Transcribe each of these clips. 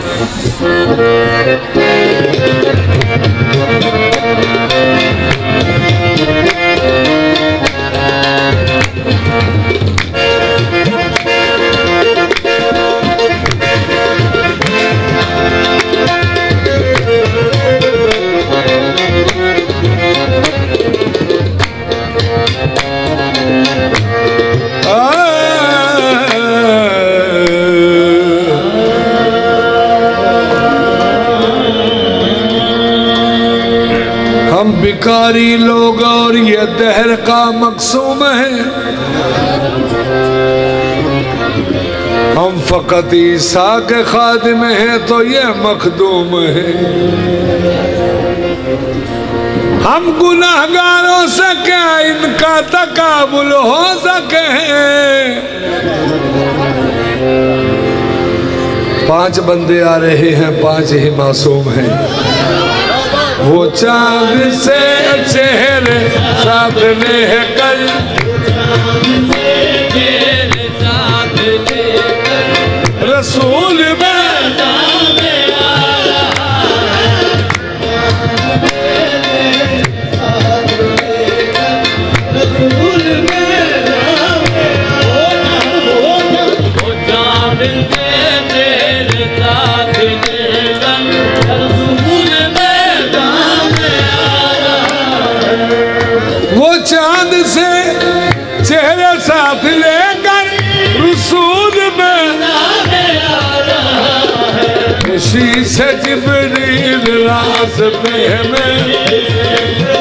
भिखारी लोग और ये दहर का मकसूम है, हम फकत ईसा के खादिम हैं तो ये मखदूम है। हम गुनाहगारों से क्या इनका तकाबुल हो सके। 5 बंदे आ रहे हैं, 5 ही मासूम हैं। वो चांद से चेहरे साथ लेकर, रसूल मैदान में आ रहा है। रसूल मैदान में वो चांद से तेरे साथ लेकर, रसूल वो चांद से चेहरे साथ लेकर रसूल में किसी से जिब्रील रास्ते में,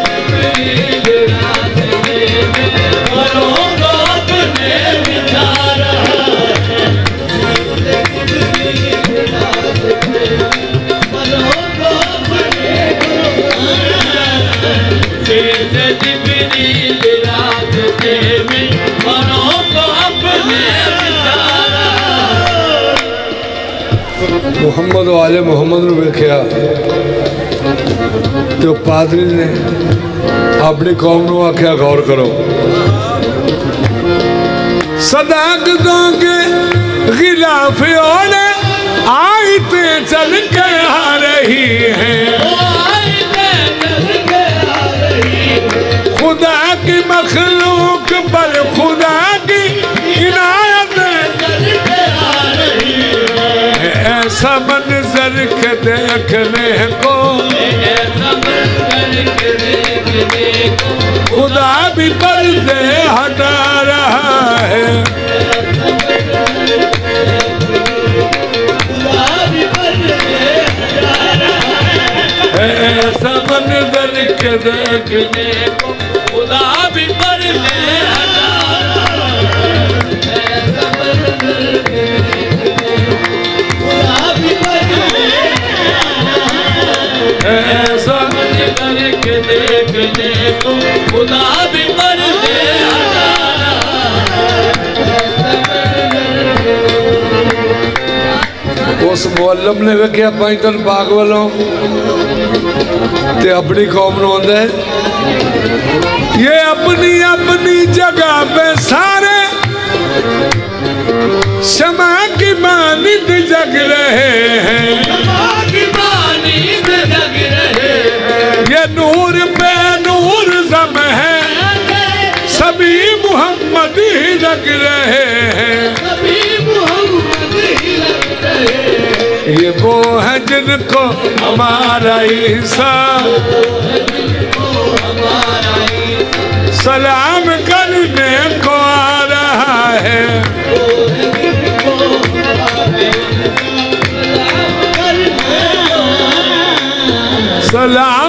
मुहम्मद वाले मुहम्मद ने वेख्या तो पादरी ने अपनी कौम को आख्या गौर करो, सदाकतों के खिलाफ औरतें आयते चल के आ रही हैं। खुदा की मखलूक पर खुदा की इनायत ऐसा मंजर के देखने को, खुदा भी पर्दे हटा रहा है। ऐसा मंजर के देखने को खुदा भी पर्दे हटा रहा है। ऐसा करके देखने को खुदा भी पर्दे हटा रहा। उस मुअल्लम ने वेख्या 5 दिन बाग वालों ते अपनी कौम नूं आंदा है, ये अपनी अपनी जगह पे सारे शमा की मानिंद जग रहे हैं। ये नूर पे नूर जम है, सभी मुहम्मद ही लग रहे हैं। ये वो है जिनको हमारा ईसा सलाम करने को आ रहा है। सलाम